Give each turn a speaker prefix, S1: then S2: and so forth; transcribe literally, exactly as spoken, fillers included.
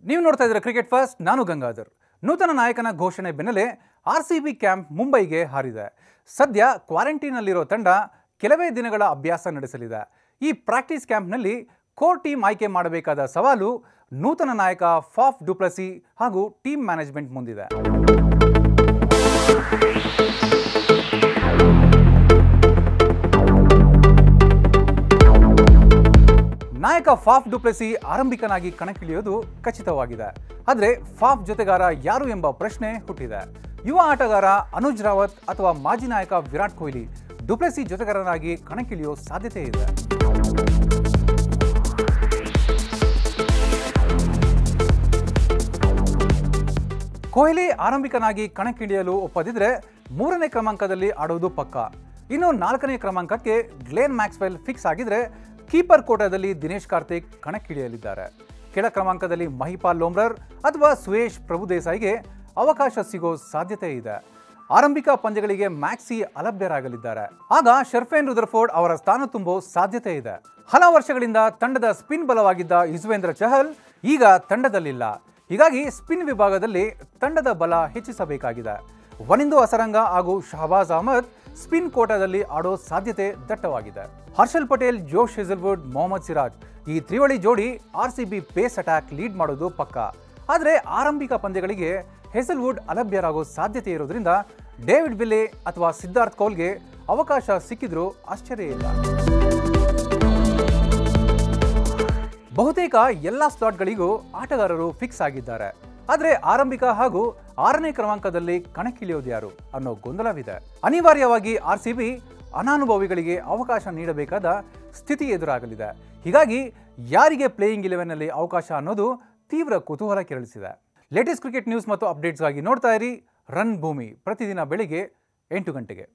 S1: ನೀವು ನೋಡ್ತಾ ಇದ್ದೀರಾ ಕ್ರಿಕೆಟ್ ಫಸ್ಟ್. ನಾನು ಗಂಗಾಧರ್. ನೂತನ ನಾಯಕನ ಘೋಷಣೆ ಬೆನ್ನಲ್ಲೇ ಆರ್ಸಿಬಿ ಕ್ಯಾಂಪ್ ಮುಂಬೈಗೆ ಹಾರಿದೆ. ಸದ್ಯ ಕ್ವಾರಂಟೈನ್ನಲ್ಲಿರೋ ತಂಡ ಕೆಲವೇ ದಿನಗಳ ಅಭ್ಯಾಸ ನಡೆಸಲಿದೆ. ಈ ಪ್ರಾಕ್ಟೀಸ್ ಕ್ಯಾಂಪ್ನಲ್ಲಿ ಕೋರ್ ಟೀಮ್ ಆಯ್ಕೆ ಮಾಡಬೇಕಾದ ಸವಾಲು ನೂತನ ನಾಯಕ ಫಾಫ್ ಡು ಪ್ಲೆಸಿ ಹಾಗೂ ಟೀಮ್ ಮ್ಯಾನೇಜ್ಮೆಂಟ್ ಮುಂದಿದೆ. ನಾಯಕ ಫಾಫ್ ಡು ಪ್ಲೆಸಿ ಆರಂಭಿಕನಾಗಿ ಕಣಕ್ಕಿಳಿಯೋದು ಖಚಿತವಾಗಿದೆ. ಆದರೆ ಫಾಫ್ ಜೊತೆಗಾರ ಯಾರು ಎಂಬ ಪ್ರಶ್ನೆ ಹುಟ್ಟಿದೆ. ಯುವ ಆಟಗಾರ ಅನುಜ್ ರಾವತ್ ಅಥವಾ ಮಾಜಿ ನಾಯಕ ವಿರಾಟ್ ಕೊಹ್ಲಿ ಡು ಪ್ಲೆಸಿ ಜೊತೆಗಾರನಾಗಿ ಕಣಕ್ಕಿಳಿಯೋ ಸಾಧ್ಯತೆ ಇದೆ. ಕೊಹ್ಲಿ ಆರಂಭಿಕನಾಗಿ ಕಣಕ್ಕಿಳಿಯಲು ಒಪ್ಪದಿದ್ರೆ ಮೂರನೇ ಕ್ರಮಾಂಕದಲ್ಲಿ ಆಡೋದು ಪಕ್ಕ. ಇನ್ನು ನಾಲ್ಕನೇ ಕ್ರಮಾಂಕಕ್ಕೆ ಗ್ಲೇನ್ ಮ್ಯಾಕ್ಸ್ವೆಲ್ ಫಿಕ್ಸ್ ಆಗಿದ್ರೆ ಕೀಪರ್ ಕೋಟಾದಲ್ಲಿ ದಿನೇಶ್ ಕಾರ್ತಿಕ್ ಕಣಕ್ಕಿಳಿಯಲಿದ್ದಾರೆ. ಕೆಳ ಕ್ರಮಾಂಕದಲ್ಲಿ ಮಹಿಪಾಲ್ ಲೋಮ್ರರ್ ಅಥವಾ ಸುಯೇಶ್ ಪ್ರಭುದೇಸಾಯಿಗೆ ಅವಕಾಶ ಸಿಗೋ ಸಾಧ್ಯತೆ ಇದೆ. ಆರಂಭಿಕ ಪಂದ್ಯಗಳಿಗೆ ಮ್ಯಾಕ್ಸಿ ಅಲಭ್ಯರಾಗಲಿದ್ದಾರೆ. ಆಗ ಶರ್ಫೇನ್ ರುದರ್ಫೋರ್ಡ್ ಅವರ ಸ್ಥಾನ ತುಂಬೋ ಸಾಧ್ಯತೆ ಇದೆ. ಹಲವು ವರ್ಷಗಳಿಂದ ತಂಡದ ಸ್ಪಿನ್ ಬಲವಾಗಿದ್ದ ಯುಜ್ವೇಂದ್ರ ಚಹಲ್ ಈಗ ತಂಡದಲ್ಲಿಲ್ಲ. ಹೀಗಾಗಿ ಸ್ಪಿನ್ ವಿಭಾಗದಲ್ಲಿ ತಂಡದ ಬಲ ಹೆಚ್ಚಿಸಬೇಕಾಗಿದೆ. ವನಿಂದು ಅಸರಂಗ ಹಾಗೂ ಶಹಬಾಜ್ ಅಹಮದ್ ಸ್ಪಿನ್ ಕೋಟಾದಲ್ಲಿ ಆಡೋ ಸಾಧ್ಯತೆ ದಟ್ಟವಾಗಿದೆ. ಹರ್ಷಲ್ ಪಟೇಲ್, ಜೋಶ್ ಹೇಜಲ್ವುಡ್, ಮೊಹಮ್ಮದ್ ಸಿರಾಜ್ ಈ ತ್ರಿವಳಿ ಜೋಡಿ ಆರ್ಸಿಬಿ ಪೇಸ್ ಅಟ್ಯಾಕ್ ಲೀಡ್ ಮಾಡೋದು ಪಕ್ಕ. ಆದರೆ ಆರಂಭಿಕ ಪಂದ್ಯಗಳಿಗೆ ಹೇಜಲ್ವುಡ್ ಅಲಭ್ಯರಾಗೋ ಸಾಧ್ಯತೆ ಇರೋದ್ರಿಂದ ಡೇವಿಡ್ ವಿಲೆ ಅಥವಾ ಸಿದ್ಧಾರ್ಥ್ ಕೌಲ್ಗೆ ಅವಕಾಶ ಸಿಕ್ಕಿದ್ರೂ ಆಶ್ಚರ್ಯ ಇಲ್ಲ. ಬಹುತೇಕ ಎಲ್ಲ ಸ್ಲಾಟ್ಗಳಿಗೂ ಆಟಗಾರರು ಫಿಕ್ಸ್ ಆಗಿದ್ದಾರೆ. ಆದರೆ ಆರಂಭಿಕ ಹಾಗೂ ಆರನೇ ಕ್ರಮಾಂಕದಲ್ಲಿ ಕಣಕ್ಕಿಳಿಯೋದು ಯಾರು ಅನ್ನೋ ಗೊಂದಲವಿದೆ. ಅನಿವಾರ್ಯವಾಗಿ ಆರ್ಸಿಬಿ ಅನಾನುಭವಿಗಳಿಗೆ ಅವಕಾಶ ನೀಡಬೇಕಾದ ಸ್ಥಿತಿ ಎದುರಾಗಲಿದೆ. ಹೀಗಾಗಿ ಯಾರಿಗೆ ಪ್ಲೇಯಿಂಗ್ ಇಲೆವೆನ್ನಲ್ಲಿ ಅವಕಾಶ ಅನ್ನೋದು ತೀವ್ರ ಕುತೂಹಲ ಕೆರಳಿಸಿದೆ. ಲೇಟೆಸ್ಟ್ ಕ್ರಿಕೆಟ್ ನ್ಯೂಸ್ ಮತ್ತು ಅಪ್ಡೇಟ್ಸ್ಗಾಗಿ ನೋಡ್ತಾ ಇರಿ ರನ್ ಭೂಮಿ ಪ್ರತಿದಿನ ಬೆಳಿಗ್ಗೆ ಎಂಟು ಗಂಟೆಗೆ.